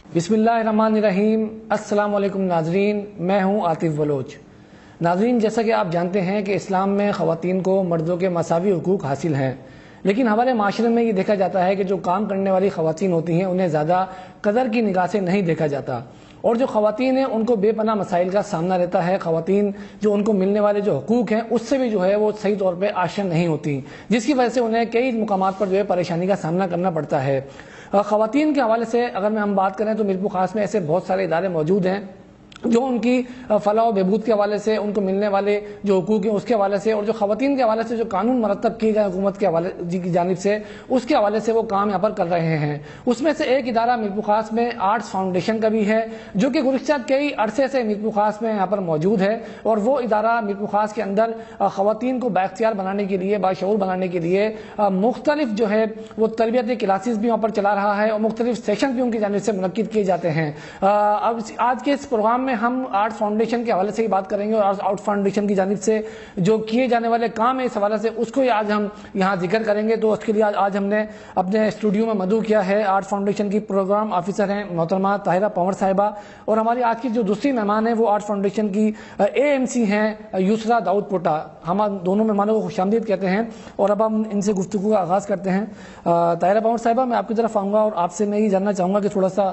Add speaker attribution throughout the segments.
Speaker 1: بسم اللہ الرحمن الرحیم۔ السلام علیکم ناظرین، میں ہوں عاطف بلوچ۔ ناظرین، جیسا کہ آپ جانتے ہیں کہ اسلام میں خواتین کو مردوں کے مساوی حقوق حاصل ہیں، لیکن ہمارے معاشرے میں یہ دیکھا جاتا ہے کہ جو کام کرنے والی خواتین ہوتی ہیں انہیں زیادہ قدر کی نگاہ سے نہیں دیکھا جاتا، اور جو خواتین ہیں ان کو بے پناہ مسائل کا سامنا رہتا ہے۔ خواتین جو ان کو ملنے والے جو حقوق ہیں اس سے بھی جو ہے وہ صحیح طور پہ آشنا نہیں ہوتی، جس کی وجہ سے انہیں کئی مقامات پر جو ہے پریشانی کا سامنا کرنا پڑتا ہے۔ خواتین کے حوالے سے اگر ہم بات کریں تو میرپور خاص میں ایسے بہت سارے ادارے موجود ہیں جو ان کی فلاح و بہبود کے حوالے سے، ان کو ملنے والے جو حقوق ہیں اس کے حوالے سے، اور جو خواتین کے حوالے سے جو قانون مرتب کیے گئے حکومت کے حوالے کی جانب سے، اس کے حوالے سے وہ کام یہاں پر کر رہے ہیں۔ اس میں سے ایک ادارہ میرپور خاص میں آرٹس فاؤنڈیشن کا بھی ہے، جو کہ گزشتہ کئی عرصے سے میرپور خاص میں یہاں پر موجود ہے، اور وہ ادارہ میرپور خاص کے اندر خواتین کو بااختیار بنانے کے لیے، باشعور بنانے کے لیے مختلف جو ہے وہ تربیتی کلاسز بھی وہاں پر چلا رہا ہے، اور مختلف سیشن بھی ان کی جانب سے منعقد کیے جاتے ہیں۔ اب آج کے اس پروگرام میں ہم آرٹ فاؤنڈیشن کے حوالے سے ہی بات کریں گے، اور آرٹ فاؤنڈیشن کی جانب سے جو کیے جانے والے کام ہیں اس حوالے سے اس کو آج ہم یہاں ذکر کریں گے۔ تو اس کے لیے آج ہم نے اپنے اسٹوڈیو میں مدعو کیا ہے آرٹ فاؤنڈیشن کی پروگرام آفیسر ہیں محترمہ طاہرہ پنور صاحبہ، اور ہماری آج کی جو دوسری مہمان ہیں وہ آرٹ فاؤنڈیشن کی AMC ہیں یسرا داؤد پوٹا۔ ہم دونوں مہمانوں کو خوش آمدید کہتے ہیں، اور اب ہم ان سے گفتگو کا آغاز کرتے ہیں۔ طاہرہ پنور صاحبہ، میں آپ کی طرف آؤں گا اور آپ سے میں یہ جاننا چاہوں گا کہ تھوڑا سا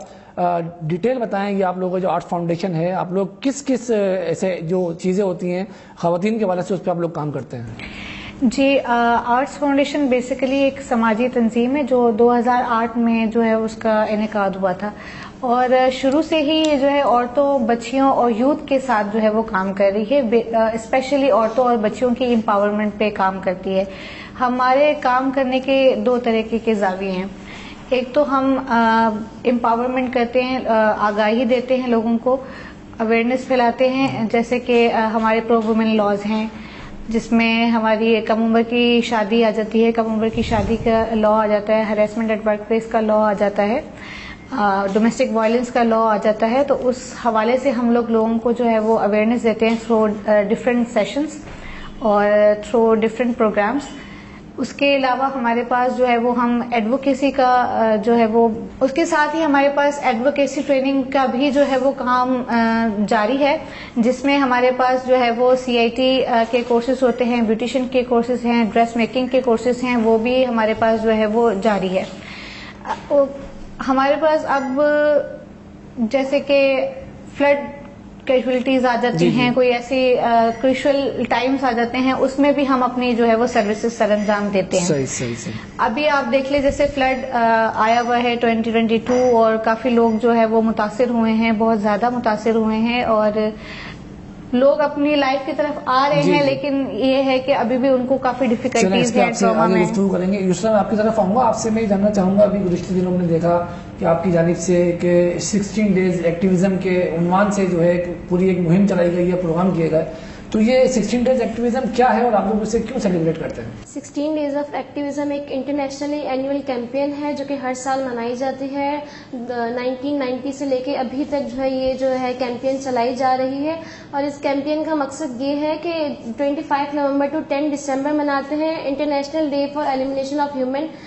Speaker 1: ڈیٹیل بتائیں یہ آپ لوگوں کا جو آرٹ فاؤنڈیشن ہے، آپ لوگ کس کس ایسے جو چیزیں ہوتی ہیں خواتین کے حوالے سے اس پہ آپ لوگ کام کرتے ہیں؟
Speaker 2: جی، آرٹس فاؤنڈیشن بیسیکلی ایک سماجی تنظیم ہے جو 2008 میں جو ہے اس کا انعقاد ہوا تھا، اور شروع سے ہی جو ہے عورتوں، بچیوں اور یوتھ کے ساتھ جو ہے وہ کام کر رہی ہے، اسپیشلی عورتوں اور بچیوں کی امپاورمنٹ پہ کام کرتی ہے۔ ہمارے کام کرنے کے دو طریقے کے زاویے ہیں۔ ایک تو ہم امپاورمنٹ کرتے ہیں، آگاہی دیتے ہیں، لوگوں کو اویئرنیس پھیلاتے ہیں، جیسے کہ ہمارے پرو وومن لاز ہیں جس میں ہماری کم عمر کی شادی آ جاتی ہے، کم عمر کی شادی کا لا آ جاتا ہے، ہریسمنٹ ایٹ ورک پلیس کا لا آ جاتا ہے، ڈومیسٹک وائلنس کا لا آ جاتا ہے۔ تو اس حوالے سے ہم لوگوں کو جو ہے وہ اویئرنیس دیتے ہیں تھرو ڈفرینٹ سیشنز اور تھرو ڈفرینٹ پروگرامز۔ اس کے علاوہ ہمارے پاس جو ہے وہ ہم ایڈوکیسی کا جو ہے وہ اس کے ساتھ ہی ہمارے پاس ایڈوکیسی ٹریننگ کا بھی جو ہے وہ کام جاری ہے، جس میں ہمارے پاس جو ہے وہ CIT کے کورسز ہوتے ہیں، بیوٹیشین کے کورسز ہیں، ڈریس میکنگ کے کورسز ہیں، وہ بھی ہمارے پاس جو ہے وہ جاری ہے۔ ہمارے پاس اب جیسے کہ فلڈ کیجویلٹیز آ جاتی ہیں، کوئی ایسی کریشل ٹائمز آ جاتے ہیں، اس میں بھی ہم اپنی جو ہے وہ سروسز سر انجام دیتے ہیں۔
Speaker 1: صحیح۔
Speaker 2: ابھی آپ دیکھ لیں جیسے فلڈ آیا ہوا ہے 2022، اور کافی لوگ جو ہے وہ متاثر ہوئے ہیں، بہت زیادہ متاثر ہوئے ہیں، اور لوگ اپنی لائف کی طرف آ رہے ہیں، لیکن یہ ہے کہ ابھی بھی ان کو کافی ڈیفیکلٹیز ہیں، ٹراما میں۔
Speaker 1: گفتگو کریں گے۔ یسرا، میں آپ کی طرف آؤں گا، آپ سے میں یہ جاننا چاہوں گا، ابھی گزشتہ دنوں میں نے دیکھا کہ آپ کی جانب سے کہ 16 ڈیز ایکٹیویزم کے عنوان سے جو ہے پوری ایک مہم چلائی گئی ہے، پروگرام کیے گئے، تو یہ 16 ڈیز ایکٹیویزم کیا ہے اور آپ لوگ اسے کیوں سیلیبریٹ کرتے ہیں؟
Speaker 3: 16 ڈیز آف ایکٹیویزم ایک انٹرنیشنلی اینوئل کیمپین ہے جو کہ ہر سال منائی جاتی ہے۔ 1990 سے لے کے ابھی تک جو ہے یہ جو ہے کیمپین چلائی جا رہی ہے، اور اس کیمپین کا مقصد یہ ہے کہ 25 نومبر ٹو 10 دسمبر مناتے ہیں international day for elimination of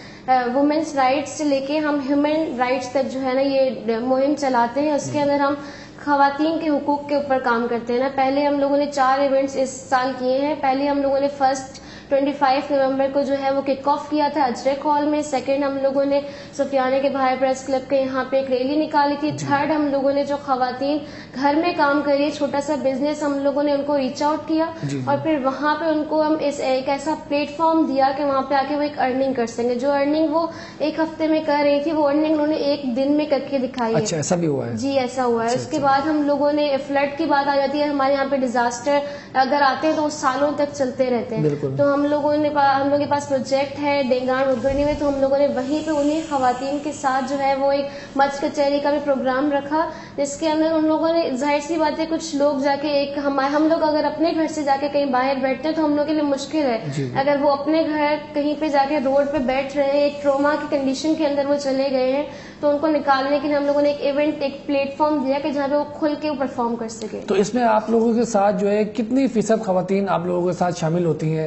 Speaker 3: women's rights سے لے کے ہم ہیومن رائٹس تک جو ہے نا یہ مہم چلاتے ہیں۔ اس کے اندر ہم خواتین کے حقوق کے اوپر کام کرتے ہیں نا۔ پہلے ہم لوگوں نے 4 ایونٹس اس سال کیے ہیں۔ پہلے ہم لوگوں نے فرسٹ 25 نومبر کو جو ہے وہ کک آف کیا تھا اجرک ہال میں، سیکنڈ ہم لوگوں نے سفیانہ کے بھائی پریس کلب کے یہاں پہ ایک ریلی نکالی تھی، تھرڈ ہم لوگوں نے جو خواتین گھر میں کام کر رہی ہے چھوٹا سا بزنس، ہم لوگوں نے ان کو ریچ آؤٹ کیا، اور پھر وہاں پہ ان کو ہم ایک ایسا پلیٹ فارم دیا کہ وہاں پہ آ کے وہ ایک ارننگ کر سکیں۔ جو ارننگ وہ ایک ہفتے میں کر رہی تھی وہ ارننگ انہوں نے ایک دن میں کر کے دکھائی ہے۔
Speaker 1: اچھا، ایسا بھی ہوا ہے؟
Speaker 3: جی، ایسا ہوا ہے۔ اس کے بعد ہم لوگوں نے فلڈ کی بات آ جاتی ہے، ہمارے یہاں پہ ڈیزاسٹر اگر آتے ہیں تو وہ سالوں تک چلتے رہتے ہیں، تو ہم لوگوں کے پاس پروجیکٹ ہے ڈینگان اگرنی میں، تو ہم لوگوں نے وہیں پہ انہیں خواتین کے ساتھ جو ہے وہ ایک مچ کچہری کا بھی پروگرام رکھا، جس کے اندر ان لوگوں نے ظاہر سی بات ہے کچھ لوگ جا کے ہم لوگ اگر اپنے گھر سے جا کے کہیں باہر بیٹھتے ہیں تو ہم لوگ کے لیے مشکل ہے، اگر وہ اپنے گھر کہیں پہ جا کے روڈ پہ بیٹھ رہے ہیں، ایک ٹروما کی کنڈیشن کے اندر وہ چلے گئے ہیں، تو ان کو نکالنے کے لیے ہم لوگوں نے ایک ایونٹ، ایک پلیٹ فارم دیا کہ جہاں پہ وہ کھل کے پرفارم کر سکے۔
Speaker 1: تو اس میں آپ لوگوں کے ساتھ جو ہے کتنی فیصد خواتین آپ لوگوں کے ساتھ شامل ہوتی ہیں، یا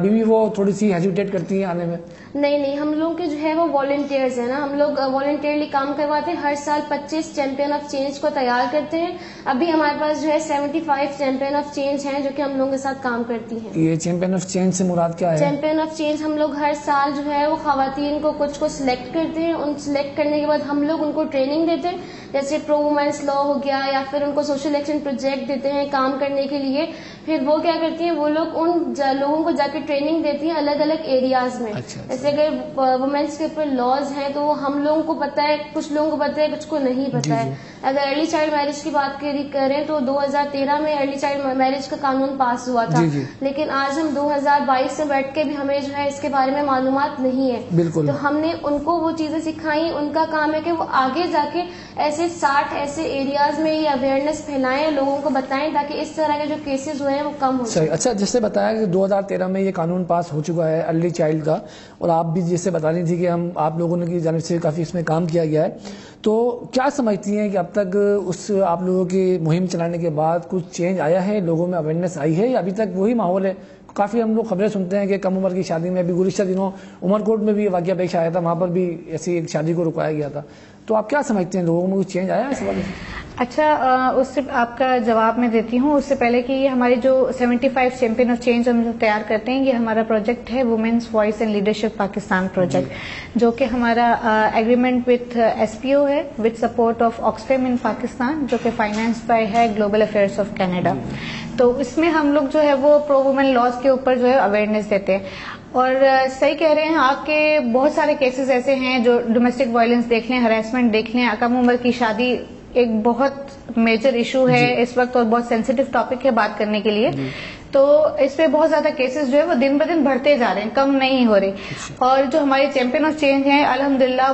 Speaker 1: ابھی بھی وہ تھوڑی سی ہیزیٹیٹ کرتی ہیں آنے میں؟
Speaker 3: نہیں, ہم لوگ کے جو ہے وہ والنٹیئرز ہیں نا, ہم لوگ والنٹیئرلی کام کرواتے ہیں. ہر سال 25 چیمپئن آف چینج کو تیار کرتے ہیں. ابھی ہمارے پاس جو ہے 75 چیمپئن آف چینج ہیں جو کہ ہم لوگوں کے ساتھ کام کرتی ہیں.
Speaker 1: یہ چیمپئن آف چینج سے مراد کیا ہے؟
Speaker 3: چیمپئن آف چینج ہم لوگ ہر سال جو ہے وہ خواتین کو کچھ کو سلیکٹ کرتے ہیں. ان سلیکٹ کرنے کے بعد ہم لوگ ان کو ٹریننگ دیتے ہیں, جیسے پرو وومینس لا ہو گیا, یا پھر ان کو سوشل ایکشن پروجیکٹ دیتے ہیں کام کرنے کے لیے. پھر وہ کیا کرتی ہیں, وہ لوگ ان لوگوں کو جا کے ٹریننگ دیتی ہیں الگ الگ ایریاز میں. جیسے اگر وومینس کے اوپر لاز ہیں تو ہم لوگوں کو پتا ہے, کچھ لوگوں کو پتا ہے, کچھ کو نہیں پتا ہے. اگر ارلی چائلڈ میرج کی بات کریں تو 2013 میں ارلی چائلڈ میرج کا قانون پاس ہوا تھا, لیکن آج ہم 2022 میں بیٹھ کے بھی ہمیں جو ہے اس کے بارے میں معلومات نہیں ہے. تو ہم نے ان کو وہ چیزیں سکھائیں. ان کا کام ہے کہ وہ آگے جا کے ایسے 60 ایسے ایریاز میں یہ اویئرنیس پھیلائیں, لوگوں کو بتائیں, تاکہ اس طرح کے جو کیسز ہوئے ہیں وہ کم ہو جائیں.
Speaker 1: اچھا, جیسے بتایا کہ 2013 میں یہ قانون پاس ہو چکا ہے ارلی چائلڈ کا, اور آپ بھی جیسے بتا رہی تھی کہ آپ لوگوں نے کی جانب سے کافی اس میں کام کیا گیا ہے, تو کیا سمجھتی ہیں کہ اب تک اس آپ لوگوں کی مہم چلانے کے بعد کچھ چینج آیا ہے, لوگوں میں اویئرنیس آئی ہے, یا ابھی تک وہی ماحول ہے؟ کافی ہم لوگ خبریں سنتے ہیں کہ کم عمر کی شادی میں, ابھی گزشتہ دنوں عمر کوٹ میں بھی واقعہ پیش آیا تھا, وہاں پر بھی ایسی ایک شادی کو رکوایا گیا تھا. تو آپ کیا سمجھتے ہیں, لوگوں میں کچھ چینج آیا ہے اس حوالے سے؟
Speaker 2: اچھا, اس سے آپ کا جواب میں دیتی ہوں. اس سے پہلے کہ یہ ہماری جو 75 چیمپئن آف چینج ہم تیار کرتے ہیں, یہ ہمارا پروجیکٹ ہے women's voice and leadership Pakistan project, جو کہ ہمارا ایگریمنٹ وتھ SPO ہے, with support of Oxfam in Pakistan, جو کہ فائنانس بائی ہے گلوبل افیئرس آف کینیڈا. تو اس میں ہم لوگ جو ہے وہ پرو وومن لاز کے اوپر جو ہے اویئرنیس دیتے ہیں. اور صحیح کہہ رہے ہیں آپ کے بہت سارے کیسز ایسے ہیں جو ڈومیسٹک وائلنس دیکھ لیں, ہراسمنٹ دیکھ لیں, کم عمر کی شادی ایک بہت میجر ایشو ہے اس وقت, اور بہت سینسیٹیو ٹاپک ہے بات کرنے کے لیے. تو اس پہ بہت زیادہ کیسز جو ہے وہ دن بدن بڑھتے جا رہے ہیں, کم نہیں ہو رہے. اور جو ہمارے چیمپئن آف چینج ہیں الحمدللہ,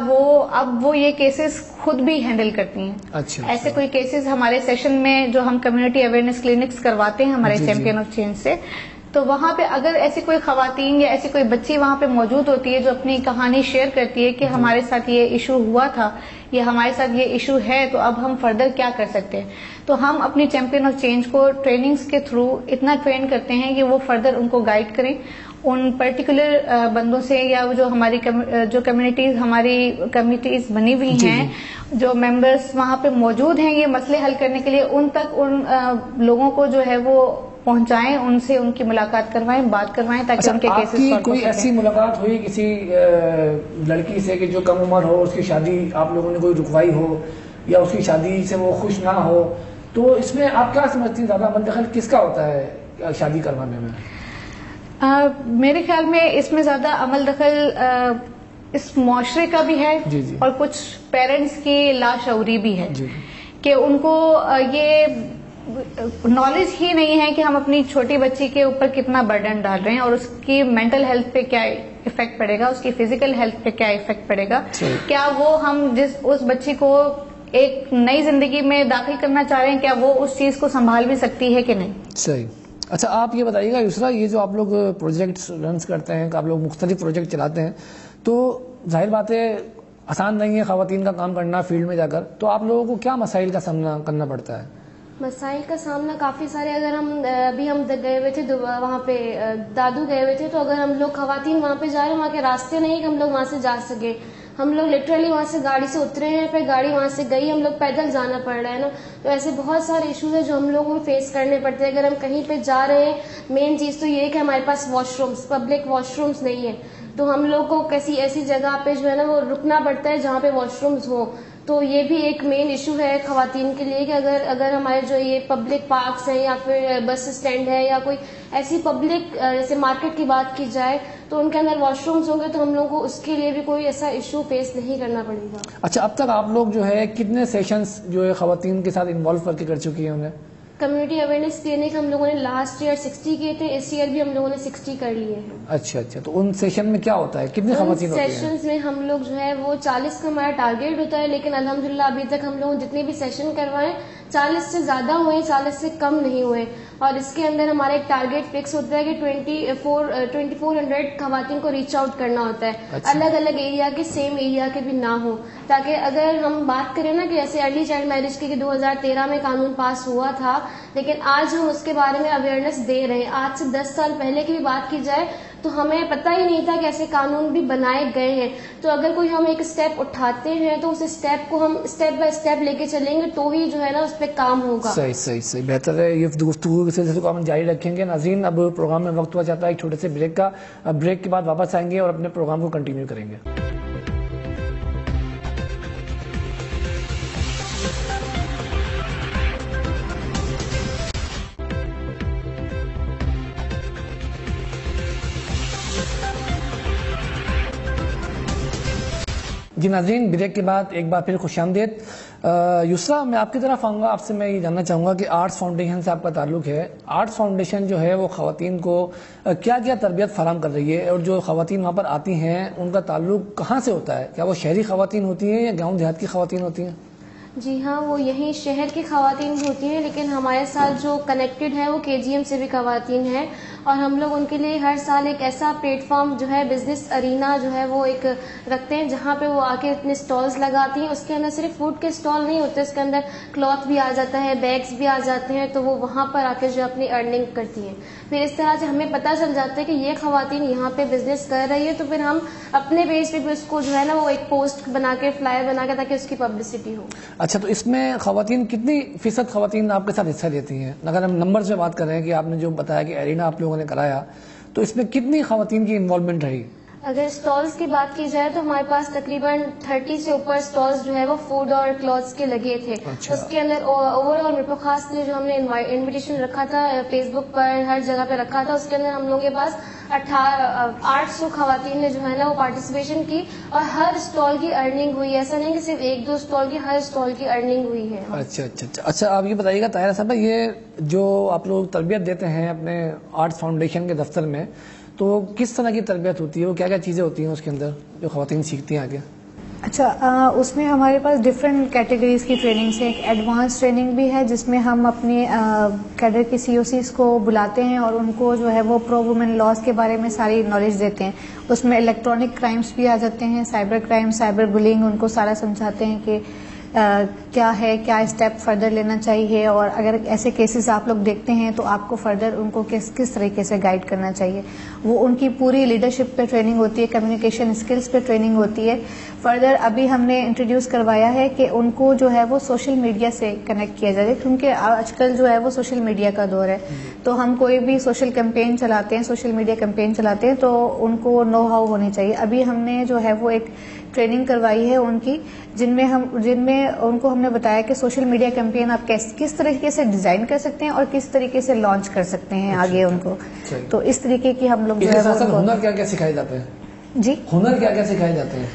Speaker 2: وہ یہ کیسز خود بھی ہینڈل کرتی ہیں. ایسے کوئی کیسز ہمارے سیشن میں جو ہم کمیونٹی اویئرنیس کلینکس کرواتے ہیں ہمارے چیمپئن آف چینج سے, تو وہاں پہ اگر ایسی کوئی خواتین یا ایسی کوئی بچی وہاں پہ موجود ہوتی ہے جو اپنی کہانی شیئر کرتی ہے کہ ہمارے ساتھ یہ ایشو ہوا تھا یا ہمارے ساتھ یہ ایشو ہے, تو اب ہم فردر کیا کر سکتے ہیں, تو ہم اپنی چیمپئن آف چینج کو ٹریننگز کے تھرو اتنا ٹرین کرتے ہیں کہ وہ فردر ان کو گائیڈ کریں ان پرٹیکولر بندوں سے, یا جو ہماری کمیٹیز بنی ہوئی ہیں, جو ممبرس وہاں پہ موجود ہیں یہ مسئلے حل کرنے کے لیے, ان تک ان لوگوں کو جو ہے وہ پہنچائیں, ان سے ان کی ملاقات کروائیں, بات کروائیں, تاکہ ان کے کیسز سالو ہو سکیں.
Speaker 1: کوئی ایسی ملاقات ہوئی کسی لڑکی سے کہ جو کم عمر ہو, اس کی شادی آپ لوگوں نے کوئی رکوائی ہو, یا اس کی شادی سے وہ خوش نہ ہو, تو اس میں آپ کیا سمجھتی ہیں زیادہ عمل دخل کس کا ہوتا ہے شادی کروانے میں؟
Speaker 2: میرے خیال میں اس میں زیادہ عمل دخل اس معاشرے کا بھی ہے, اور کچھ پیرنٹس کی لاشعوری بھی ہے, کہ ان کو یہ نالج ہی نہیں ہے کہ ہم اپنی چھوٹی بچی کے اوپر کتنا برڈن ڈال رہے ہیں, اور اس کی مینٹل ہیلتھ پہ کیا افیکٹ پڑے گا, اس کی فزیکل ہیلتھ پہ کیا افیکٹ پڑے گا, کیا وہ ہم اس بچی کو ایک نئی زندگی میں داخل کرنا چاہ رہے ہیں, کیا وہ اس چیز کو سنبھال بھی سکتی ہے کہ نہیں.
Speaker 1: صحیح. اچھا, آپ یہ بتائیے گا یسرا, یہ جو آپ لوگ پروجیکٹس رنس کرتے ہیں, آپ لوگ مختلف پروجیکٹ چلاتے ہیں, تو ظاہر بات ہے آسان نہیں ہے خواتین کا کام کرنا فیلڈ میں جا کر, تو آپ لوگوں کو کیا مسائل کا سامنا کرنا پڑتا ہے؟
Speaker 3: مسائل کا سامنا کافی سارے. اگر ہم ابھی ہم گئے ہوئے تھے وہاں پہ دادو گئے ہوئے تھے, تو اگر ہم لوگ خواتین وہاں پہ جا رہے ہیں, وہاں کے راستے نہیں کہ ہم لوگ وہاں سے جا سکے, ہم لوگ لٹرلی وہاں سے گاڑی سے اترے ہیں, پھر گاڑی وہاں سے گئی, ہم لوگ پیدل جانا پڑ رہا ہے نا. تو ایسے بہت سارے ایشوز ہیں جو ہم لوگوں کو فیس کرنے پڑتے ہیں. اگر ہم کہیں پہ جا رہے ہیں, مین چیز تو یہ ہے کہ ہمارے پاس washrooms, public washrooms نہیں ہے, تو ہم لوگ کو کسی ایسی جگہ پہ جو ہے نا وہ رکنا پڑتا ہے جہاں پہ واش رومز ہوں. تو یہ بھی ایک مین ایشو ہے خواتین کے لیے, کہ اگر ہمارے جو یہ پبلک پارکس ہیں, یا پھر بس اسٹینڈ ہے, یا کوئی ایسی پبلک جیسے مارکیٹ کی بات کی جائے, تو ان کے اندر واش رومز ہوں گے, تو ہم لوگوں کو اس کے لیے بھی کوئی ایسا ایشو فیس نہیں کرنا پڑے گا.
Speaker 1: اچھا, اب تک آپ لوگ جو ہے کتنے سیشنز جو ہے خواتین کے ساتھ انوالو کر چکی ہیں انہیں؟
Speaker 3: کمیونٹی اویئرنیس کلینک ہم لوگوں نے لاسٹ ایئر 60 کیے تھے, اس ایئر بھی ہم لوگوں نے 60 کر لیے ہیں.
Speaker 1: اچھا, تو ان سیشن میں کیا ہوتا ہے, کتنی خواتین ہوتی ہیں؟
Speaker 3: سیشنز میں ہم لوگ جو ہے وہ 40 کا ہمارا ٹارگیٹ ہوتا ہے, لیکن الحمدللہ ابھی تک ہم لوگ جتنے بھی سیشن کروائے 40 سے زیادہ ہوئے, 40 سے کم نہیں ہوئے. اور اس کے اندر ہمارا ایک ٹارگیٹ فکس ہوتا ہے کہ 2400 خواتین کو ریچ آؤٹ کرنا ہوتا ہے, الگ الگ ایریا کے, سیم ایریا کے بھی نہ ہو, تاکہ اگر ہم بات کریں نا کہ ایسے ارلی چائلڈ میرج کی 2013 میں قانون پاس ہوا تھا, لیکن آج ہم اس کے بارے میں اویئرنیس دے رہے ہیں. آج سے 10 سال پہلے کی بھی بات کی جائے تو ہمیں پتہ ہی نہیں تھا کہ ایسے قانون بھی بنائے گئے ہیں. تو اگر کوئی ہم ایک اسٹیپ اٹھاتے ہیں تو اس اسٹیپ کو ہم اسٹیپ بائی اسٹیپ لے کے چلیں گے تو ہی جو ہے نا اس پہ کام ہوگا.
Speaker 1: صحیح بہتر ہے. یہ گفتگو کے سلسلے کو ہم جاری رکھیں گے. ناظرین اب پروگرام میں وقت ہوا چاہتا ہے ایک چھوٹے سے بریک کا. بریک کے بعد واپس آئیں گے اور اپنے پروگرام کو کنٹینیو کریں گے. جی ناظرین، بریک کے بعد ایک بار پھر خوش آمدید. یسرا، میں آپ کی طرف آؤں گا. آپ سے میں یہ جاننا چاہوں گا کہ آرٹس فاؤنڈیشن سے آپ کا تعلق ہے. آرٹس فاؤنڈیشن جو ہے وہ خواتین کو کیا کیا تربیت فراہم کر رہی ہے، اور جو خواتین وہاں پر آتی ہیں ان کا تعلق کہاں سے ہوتا ہے؟ کیا وہ شہری خواتین ہوتی ہیں یا گاؤں دیہات کی خواتین ہوتی ہیں؟
Speaker 3: جی ہاں، وہ یہیں شہر کی خواتین ہوتی ہیں، لیکن ہمارے ساتھ جو کنیکٹڈ ہے وہ KGM سے بھی خواتین ہیں. اور ہم لوگ ان کے لیے ہر سال ایک ایسا پلیٹ فارم جو ہے بزنس ارینا جو ہے وہ ایک رکھتے ہیں، جہاں پہ وہ آ کے اپنے اسٹالز لگاتی ہیں. اس کے اندر صرف فوڈ کے اسٹال نہیں ہوتے، اس کے اندر کلاتھ بھی آ جاتا ہے، بیگس بھی آ جاتے ہیں. تو وہ وہاں پر آ کے جو اپنی ارننگ کرتی ہیں. پھر اس طرح سے ہمیں پتہ چل جاتا ہے کہ یہ خواتین یہاں پہ بزنس کر رہی ہے، تو پھر ہم اپنے پیج پہ بھی اس کو جو ہے نا وہ ایک پوسٹ بنا کے، فلائر بنا کے، تاکہ اس کی پبلسٹی ہو.
Speaker 1: اچھا، تو اس میں خواتین کتنی فیصد خواتین آپ کے ساتھ حصہ لیتی ہیں؟ اگر ہم نمبر سے بات کریں کہ آپ نے جو بتایا کہ ارینا آپ لوگوں نے کرایا، تو اس میں کتنی خواتین کی انوالومنٹ رہی؟
Speaker 3: اگر اسٹالز کی بات کی جائے تو ہمارے پاس تقریباً 30 سے اوپر اسٹالز جو ہے وہ فوڈ اور کلاتھس کے لگے تھے. اس کے اندر اوور آل میرے خاص کے لیے جو ہم نے انویٹیشن رکھا تھا فیس بک پر، ہر جگہ پہ رکھا تھا، اس کے اندر ہم لوگوں کے پاس 800 خواتین نے جو ہے نا وہ پارٹیسپیشن کی، اور ہر اسٹال کی ارننگ ہوئی. ایسا نہیں کہ صرف ایک دو اسٹال کی، ہر اسٹال کی ارننگ ہوئی ہے.
Speaker 1: اچھا، آپ یہ بتائیے گا طاہرہ صاحبہ، یہ جو آپ لوگ تربیت دیتے ہیں اپنے آرٹس فاؤنڈیشن کے دفتر میں، تو کس طرح کی تربیت ہوتی ہے؟ وہ کیا کیا چیزیں ہوتی ہیں اس کے اندر جو خواتین سیکھتی ہیں آگے؟
Speaker 2: اچھا، اس میں ہمارے پاس ڈفرینٹ کیٹیگریز کی ٹریننگس ہیں. ایک ایڈوانس ٹریننگ بھی ہے جس میں ہم اپنے کیڈر کی COCs کو بلاتے ہیں اور ان کو جو ہے وہ پرو وومن لاز کے بارے میں ساری نالج دیتے ہیں. اس میں الیکٹرانک کرائمز بھی آ جاتے ہیں، سائبر کرائم، سائبر بلینگ، ان کو سارا سمجھاتے ہیں کہ کیا ہے، کیا اسٹیپ فردر لینا چاہیے، اور اگر ایسے کیسز آپ لوگ دیکھتے ہیں تو آپ کو فردر ان کو کس طریقے سے گائیڈ کرنا چاہیے. وہ ان کی پوری لیڈرشپ پہ ٹریننگ ہوتی ہے، کمیونیکیشن اسکلس پہ ٹریننگ ہوتی ہے. فردر ابھی ہم نے انٹروڈیوس کروایا ہے کہ ان کو جو ہے وہ سوشل میڈیا سے کنیکٹ کیا جائے، کیونکہ آج کل جو ہے وہ سوشل میڈیا کا دور ہے. تو ہم کوئی بھی سوشل کیمپین چلاتے ہیں، سوشل میڈیا کیمپین چلاتے ہیں، تو ان کو نو ہاؤ ہونی چاہیے. ابھی ہم نے جو ہے وہ ایک ٹریننگ کروائی ہے ان کی، جن میں ان کو ہم نے بتایا کہ سوشل میڈیا کیمپین آپ کس طریقے سے ڈیزائن کر سکتے ہیں اور کس طریقے سے لانچ کر سکتے ہیں آگے ان کو. تو اس طریقے کی ہم لوگ جو ہے
Speaker 1: ہنر کیا کیا سکھائے جاتے ہیں؟
Speaker 2: جی،
Speaker 1: ہنر کیا کیا سکھائے جاتے ہیں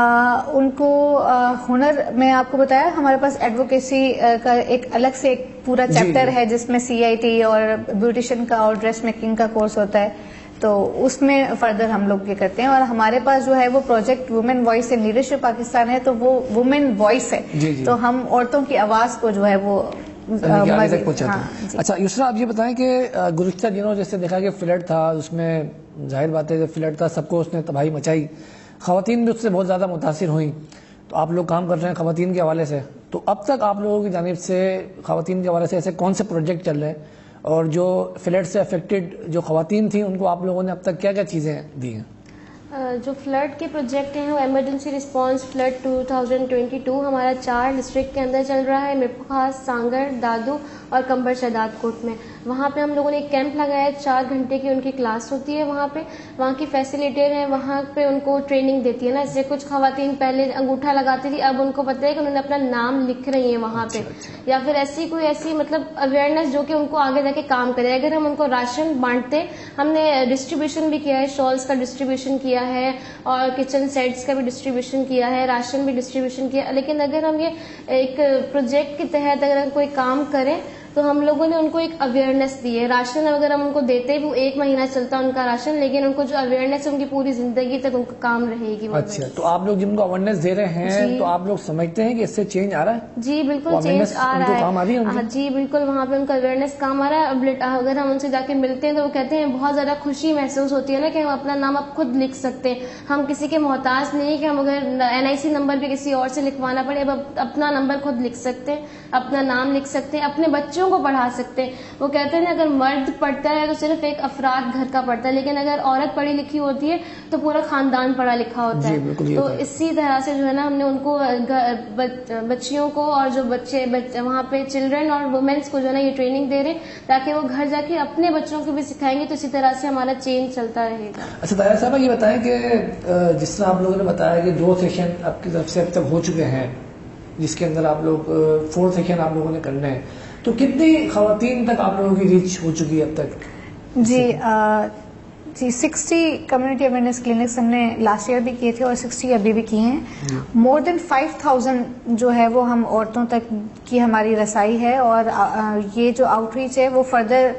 Speaker 2: ان کو؟ ہنر میں آپ کو بتایا، ہمارے پاس ایڈوکیسی کا ایک الگ سے ایک پورا چیپٹر ہے جس میں CIT اور بیوٹیشین کا اور ڈریس میکنگ کا کورس ہوتا ہے. تو اس میں فردر ہم لوگ یہ کرتے ہیں. اور ہمارے پاس جو ہے وہ project women voice in leadership Pakistan ہے، تو وہ وومن وائس ہے. تو ہم عورتوں کی آواز کو جو ہے وہ
Speaker 1: پہنچاتے ہیں. اچھا یسرا، آپ یہ بتائیں کہ گزشتہ دنوں جیسے دیکھا کہ فلڈ تھا، اس میں ظاہر بات ہے کہ فلڈ تھا، سب کو اس نے تباہی مچائی، خواتین بھی اس سے بہت زیادہ متاثر ہوئیں. تو آپ لوگ کام کر رہے ہیں خواتین کے حوالے سے، تو اب تک آپ لوگوں کی جانب سے خواتین کے حوالے سے ایسے کون سے پروجیکٹ چل رہے ہیں، اور جو فلڈ سے افیکٹڈ جو خواتین تھیں ان کو آپ لوگوں نے اب تک کیا کیا چیزیں دی ہیں؟
Speaker 3: جو فلڈ کے پروجیکٹ ہیں وہ ایمرجنسی رسپانس فلڈ 2022 ہمارا 4 ڈسٹرکٹ کے اندر چل رہا ہے، میرپور خاص، سانگر، دادو اور کمبر شہداد کوٹ میں. وہاں پہ ہم لوگوں نے ایک کیمپ لگایا ہے، 4 گھنٹے کی ان کی کلاس ہوتی ہے. وہاں کی فیسیلیٹر ہیں، وہاں پہ ان کو ٹریننگ دیتی ہے نا. جیسے کچھ خواتین پہلے انگوٹھا لگاتی تھی، اب ان کو پتہ ہے کہ انہوں نے اپنا نام لکھ رہی ہیں وہاں پہ، یا پھر ایسی مطلب اویئرنیس جو کہ ان کو آگے جا کے کام کرے. اگر ہم ان کو راشن بانٹتے، ہم نے ڈسٹریبیوشن بھی کیا ہے، شالس کا ڈسٹریبیوشن کیا ہے اور کچن سیٹس کا بھی ڈسٹریبیوشن کیا ہے، راشن بھی ڈسٹریبیوشن کیا. لیکن اگر ہم یہ ایک پروجیکٹ کے تحت اگر ہم کوئی کام کریں تو ہم لوگوں نے ان کو ایک اویئرنیس دی ہے. راشن اگر ہم ان کو دیتے وہ 1 مہینہ چلتا ان کا راشن، لیکن ان کو جو اویئرنیس ہے ان کی پوری زندگی تک ان کا کام رہے گی.
Speaker 1: اچھا، تو آپ لوگ جن کو اویئرنیس دے رہے ہیں تو آپ لوگ سمجھتے ہیں کہ اس سے چینج آ رہا ہے؟
Speaker 3: جی بالکل چینج آ رہا ہے. جی بالکل، وہاں پہ ان کا اویئرنیس کام آ رہا ہے. اگر ہم ان سے جا کے ملتے ہیں تو وہ کہتے ہیں بہت زیادہ خوشی محسوس ہوتی ہے نا کہ ہم اپنا نام اب خود لکھ سکتے ہیں. ہم کسی کے محتاج نہیں کہ ہم اگر NIC نمبر بھی کسی اور سے لکھوانا پڑے، اب اپنا نمبر خود لکھ سکتے ہیں، اپنا نام لکھ سکتے ہیں. اپنے بچوں بچوں کو پڑھا سکتے ہیں. وہ کہتے ہیں نا اگر مرد پڑھتا ہے تو صرف ایک افراد گھر کا پڑھتا ہے, لیکن اگر عورت پڑھی لکھی ہوتی ہے تو پورا خاندان پڑھا لکھا ہوتا ہے. تو اسی طرح سے جو ہے نا ہم نے ان کو بچیوں کو اور جو بچے وہاں پہ چلڈرن اور وومینس کو جو ہے نا یہ ٹریننگ دے رہے ہیں تاکہ وہ گھر جا کے اپنے بچوں کو بھی سکھائیں گے, تو اسی طرح سے ہمارا چینج چلتا رہے گا.
Speaker 1: اچھا طاہرہ صاحبہ یہ بتائیں کہ جس طرح آپ لوگوں نے بتایا کہ 2 سیشن آپ کی طرف سے اب تک ہو چکے ہیں, جس کے اندر آپ لوگ 4 سیشن آپ لوگوں نے کرنے ہیں, تو کتنی خواتین تک آپ لوگوں کی ریچ ہو چکی ہے اب تک؟
Speaker 2: جی 60 کمیونٹی اویئرنیس کلینکس ہم نے لاسٹ ایئر بھی کیے تھے اور 60 ابھی بھی کیے ہیں. مور دین 5000 جو ہے وہ ہم عورتوں تک کی ہماری رسائی ہے, اور یہ جو آؤٹ ریچ ہے وہ فردر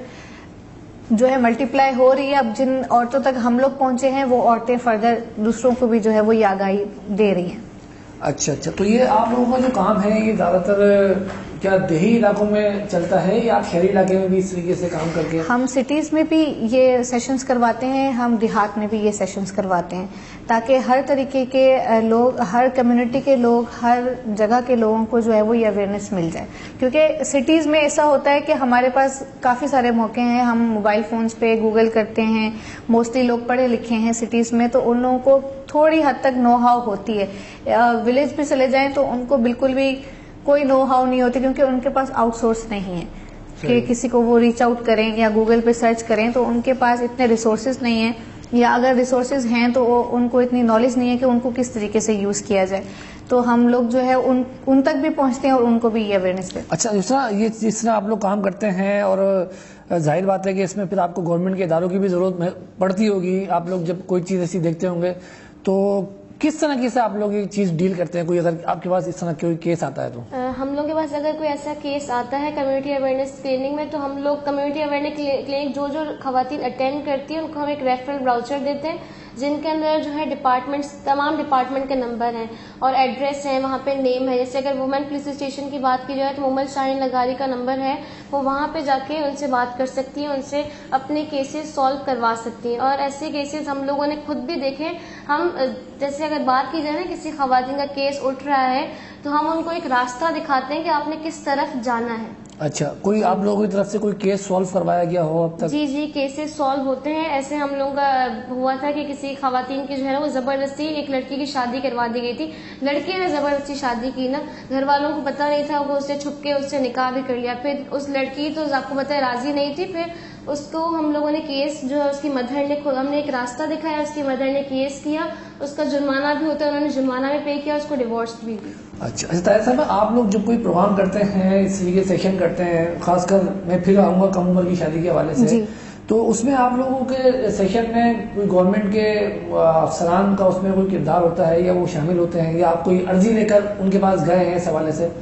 Speaker 2: جو ہے ملٹیپلائی ہو رہی ہے. اب جن عورتوں تک ہم لوگ پہنچے ہیں وہ عورتیں فردر دوسروں کو بھی جو ہے وہ یہ آگاہی دے رہی ہیں.
Speaker 1: اچھا, تو یہ آپ لوگوں کا جو کام ہے یہ زیادہ تر کیا دیہی علاقوں میں چلتا ہے یا آپ شہری علاقے میں بھی اس طریقے سے کام کر کے؟
Speaker 2: ہم سٹیز میں بھی یہ سیشنز کرواتے ہیں, ہم دیہات میں بھی یہ سیشنز کرواتے ہیں, تاکہ ہر طریقے کے لوگ, ہر کمیونٹی کے لوگ, ہر جگہ کے لوگوں کو جو ہے وہ یہ اویئرنیس مل جائے. کیونکہ سٹیز میں ایسا ہوتا ہے کہ ہمارے پاس کافی سارے موقع ہیں, ہم موبائل فونز پہ گوگل کرتے ہیں, موسٹلی لوگ پڑھے لکھے ہیں سٹیز میں, تو ان لوگوں کو تھوڑی حد تک نو ہاؤ ہوتی ہے. ولیج پہ چلے جائیں تو ان کو بالکل بھی کوئی نو ہاؤ نہیں ہوتی, کیونکہ ان کے پاس آؤٹ سورس نہیں ہے کہ کسی کو وہ ریچ آؤٹ کریں یا گوگل پہ سرچ کریں, تو ان کے پاس اتنے ریسورسز نہیں ہیں, یا اگر ریسورسز ہیں تو ان کو اتنی نالج نہیں ہے کہ ان کو کس طریقے سے یوز کیا جائے. تو ہم لوگ جو ہے ان تک بھی پہنچتے ہیں اور ان کو بھی یہ اویئرنیس دے.
Speaker 1: اچھا, جس طرح آپ لوگ کام کرتے ہیں, اور ظاہر بات ہے کہ اس میں پھر آپ کو گورنمنٹ کے اداروں کی بھی ضرورت پڑتی ہوگی. آپ لوگ جب کوئی چیز ایسی دیکھتے ہوں گے تو کس طرح سے آپ لوگ یہ چیز ڈیل کرتے ہیں؟ کوئی اگر آپ کے پاس اس طرح کوئی کیس آتا ہے تو
Speaker 3: ہم لوگ کے پاس اگر کوئی ایسا کیس آتا ہے کمیونٹی اویئرنیس کلینک میں, تو ہم لوگ کمیونٹی اویئرنیس کلینک جو خواتین اٹینڈ کرتی ہیں ان کو ہم ایک ریفرل براؤچر دیتے ہیں, جن کے اندر جو ہے ڈپارٹمنٹس, تمام ڈپارٹمنٹ کے نمبر ہیں اور ایڈریس ہیں, وہاں پہ نیم ہے. جیسے اگر وومن پولیس اسٹیشن کی بات کی جائے تو محمد شاہین لگاری کا نمبر ہے, وہ وہاں پہ جا کے ان سے بات کر سکتی ہیں, ان سے اپنے کیسز سالو کروا سکتی ہیں. اور ایسے کیسز ہم لوگوں نے خود بھی دیکھے. ہم جیسے اگر بات کی جائے نا کسی خواتین کا کیس اٹھ رہا ہے تو ہم ان کو ایک راستہ دکھاتے ہیں کہ آپ نے کس طرف جانا ہے.
Speaker 1: اچھا, کوئی آپ لوگوں کی طرف سے کوئی کیس سالو کروایا گیا ہو اب تک؟
Speaker 3: جی کیسز سالو ہوتے ہیں. ایسے ہم لوگوں کا ہوا تھا کہ کسی خواتین کی جو ہے نا وہ زبردستی ایک لڑکی کی شادی کروا دی گئی تھی. لڑکی نے زبردستی شادی کی نا, گھر والوں کو پتہ نہیں تھا, وہ اسے چھپ کے اس سے نکاح بھی کر لیا. پھر اس لڑکی تو آپ کو پتہ ہے راضی نہیں تھی, پھر اس کو ہم لوگوں نے کیس جو ہے اس کی مدر نے, ہم نے ایک راستہ دکھایا, اس کی مدر نے کیس کیا, اس کا جرمانہ بھی ہوتا ہے, انہوں نے جرمانہ بھی پے کیا, اس کو ڈیورس بھی دی.
Speaker 1: اچھا طاہر صاحب, آپ لوگ جب کوئی پروگرام کرتے ہیں, اس لیے سیشن کرتے ہیں, خاص کر میں پھر آؤں گا کم عمر کی شادی کے حوالے سے, تو اس میں آپ لوگوں کے سیشن میں کوئی گورنمنٹ کے افسران کا اس میں کوئی کردار ہوتا ہے, یا وہ شامل ہوتے ہیں, یا آپ کوئی عرضی لے کر ان کے پاس گئے ہیں اس حوالے سے؟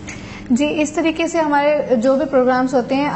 Speaker 2: جی, اس طریقے سے ہمارے جو بھی پروگرامز ہوتے ہیں,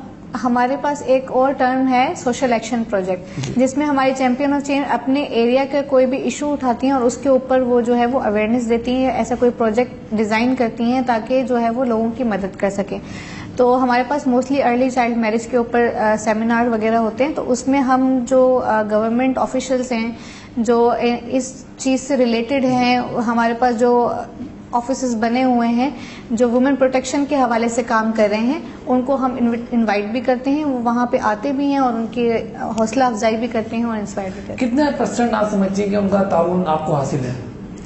Speaker 2: ہمارے پاس ایک اور ٹرم ہے سوشل ایکشن پروجیکٹ, جس میں ہماری چیمپئن آف چینج اپنے ایریا کا کوئی بھی ایشو اٹھاتی ہیں اور اس کے اوپر وہ جو ہے وہ اویئرنیس دیتی ہیں, ایسا کوئی پروجیکٹ ڈیزائن کرتی ہیں تاکہ جو ہے وہ لوگوں کی مدد کر سکیں. تو ہمارے پاس موسٹلی ارلی چائلڈ میرج کے اوپر سیمینار وغیرہ ہوتے ہیں, تو اس میں ہم جو گورنمنٹ آفیشلس ہیں جو اس چیز سے ریلیٹڈ ہیں, ہمارے پاس جو آفیسز بنے ہوئے ہیں جو وومن پروٹیکشن کے حوالے سے کام کر رہے ہیں, ان کو ہم انوائٹ بھی کرتے ہیں, وہ وہاں پہ آتے بھی ہیں اور ان کی حوصلہ افزائی بھی کرتے ہیں اور انسپائر بھی کرتے ہیں.
Speaker 1: کتنے % آپ سمجھتے ہیں کہ ان کا تعاون آپ کو حاصل ہے؟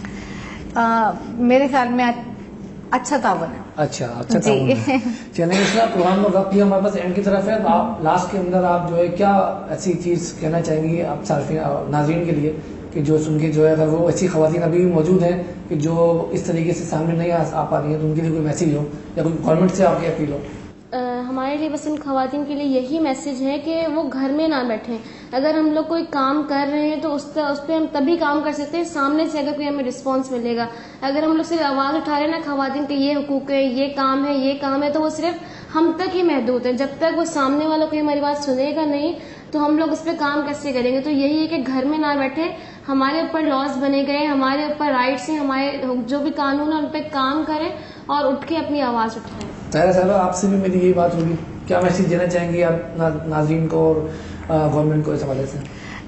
Speaker 2: میرے خیال میں اچھا تعاون ہے.
Speaker 1: اچھا تعاون ہے. چلیں, اس کا پروگرام کا وقت بھی ہمارے پاس اینڈ کی طرف ہے, آپ لاسٹ کے اندر آپ جو ہے کیا ایسی چیز کہنا چاہیں گی آپ صارفین ناظرین کے لیے کہ جو سن کے جو ہے اگر وہ ایسی خواتین ابھی بھی موجود ہیں کہ جو اس طریقے سے سامنے نہیں آ پا رہی ہیں, تو ان کے لیے کوئی میسیج ہو یا کوئی گورنمنٹ سے آپ کی اپیل ہو؟
Speaker 3: ہمارے لیے بس ان خواتین کے لیے یہی میسج ہے کہ وہ گھر میں نہ بیٹھیں. اگر ہم لوگ کوئی کام کر رہے ہیں تو اس پہ ہم تبھی کام کر سکتے ہیں سامنے سے اگر کوئی ہمیں رسپانس ملے گا. اگر ہم لوگ صرف آواز اٹھا رہے ہیں نا خواتین کے یہ حقوق ہے, یہ کام ہے, یہ کام ہے, تو وہ صرف ہم تک ہی محدود ہے. جب تک وہ سامنے والوں کو ہماری بات سنے گا نہیں تو ہم لوگ اس پہ کام کیسے کریں گے. تو یہی ہے کہ گھر میں نہ بیٹھیں, ہمارے اوپر لاز بنے گئے, ہمارے اوپر رائٹس ہیں, ہمارے جو بھی قانون ہے ان پہ کام کریں اور اٹھ کے اپنی آواز اٹھائیں.
Speaker 1: طاہرہ صاحبہ, آپ سے بھی میری یہی بات ہوگی, کیا میسج دینا چاہیں گی آپ ناظرین کو اور گورنمنٹ کو اس حوالے سے؟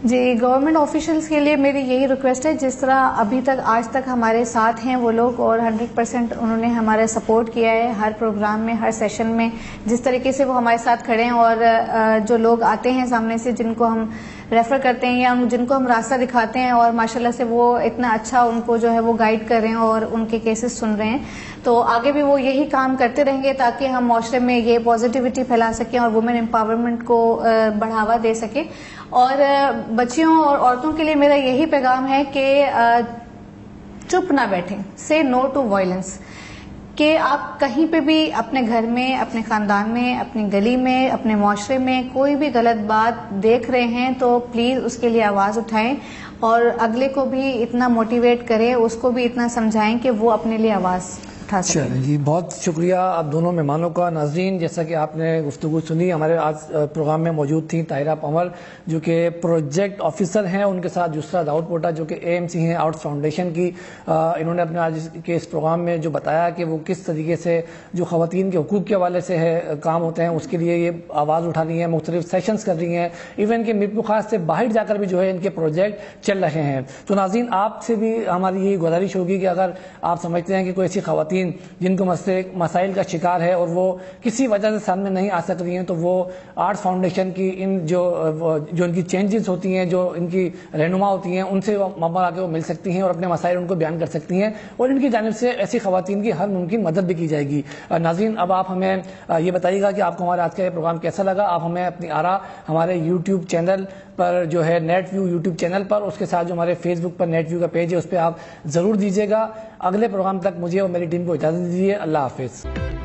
Speaker 2: جی گورنمنٹ آفیشلس کے لیے میری یہی ریکویسٹ ہے، جس طرح ابھی تک آج تک ہمارے ساتھ ہیں وہ لوگ اور 100% انہوں نے ہمارا سپورٹ کیا ہے ہر پروگرام میں، ہر سیشن میں، جس طریقے سے وہ ہمارے ساتھ کھڑے ہیں، اور جو لوگ آتے ہیں سامنے سے جن کو ہم ریفر کرتے ہیں یا جن کو ہم راستہ دکھاتے ہیں اور ماشاءاللہ سے وہ اتنا اچھا ان کو جو ہے وہ گائیڈ کر رہے ہیں اور ان کے کیسز سن رہے ہیں، تو آگے بھی وہ یہی کام کرتے رہیں گے تاکہ ہم معاشرے میں یہ پازیٹیوٹی پھیلا سکیں اور وومن امپاورمنٹ کو بڑھاوا دے سکیں۔ اور بچیوں اور عورتوں کے لیے میرا یہی پیغام ہے کہ چپ نہ بیٹھیں، سے نو ٹو وائلنس، کہ آپ کہیں پہ بھی اپنے گھر میں، اپنے خاندان میں، اپنی گلی میں، اپنے معاشرے میں کوئی بھی غلط بات دیکھ رہے ہیں تو پلیز اس کے لیے آواز اٹھائیں اور اگلے کو بھی اتنا موٹیویٹ کریں، اس کو بھی اتنا سمجھائیں کہ وہ اپنے لیے آواز اٹھا سکیں۔
Speaker 1: چلیں جی، بہت شکریہ آپ دونوں مہمانوں کا۔ ناظرین، جیسا کہ آپ نے گفتگو سنی، ہمارے آج پروگرام میں موجود تھیں طاہرہ پنور جو کہ پروجیکٹ آفیسر ہیں، ان کے ساتھ یسرا داؤد پوٹا جو کہ AMC ہیں آؤٹس فاؤنڈیشن کی۔ انہوں نے اپنے آج کے اس پروگرام میں جو بتایا کہ وہ کس طریقے سے جو خواتین کے حقوق کے حوالے سے ہے کام ہوتے ہیں، اس کے لیے یہ آواز اٹھا رہی ہیں، مختلف سیشنز کر رہی ہیں، ایون کہ میرپور خاص سے باہر جا کر بھی جو ہے ان کے پروجیکٹ چل رہے ہیں۔ تو ناظرین، آپ سے بھی ہماری یہ گزارش ہوگی کہ اگر آپ سمجھتے ہیں کہ کوئی ایسی خواتین جن کو مسائل کا شکار ہے اور وہ کسی وجہ سے سامنے نہیں آ سک رہی ہیں، تو وہ آرٹس فاؤنڈیشن کی ان جو ان کی چینجز ہوتی ہیں، جو ان کی رہنما ہوتی ہیں، ان سے آ کے وہ مل سکتی ہیں اور اپنے مسائل ان کو بیان کر سکتی ہیں، اور ان کی جانب سے ایسی خواتین کی ہر ممکن مدد بھی کی جائے گی۔ ناظرین، اب آپ ہمیں یہ بتائیے گا کہ آپ کو ہمارا آج کا یہ پروگرام کیسا لگا۔ آپ ہمیں اپنی آراء ہمارے یوٹیوب چینل پر جو ہے نیٹ ویو یوٹیوب چینل پر، اس کے ساتھ جو ہمارے فیس بک پر نیٹ ویو کا پیج ہے اس پہ آپ ضرور دیجیے گا۔ اگلے پروگرام تک مجھے اور میری ٹیم کو اجازت دیجیے۔ اللہ حافظ۔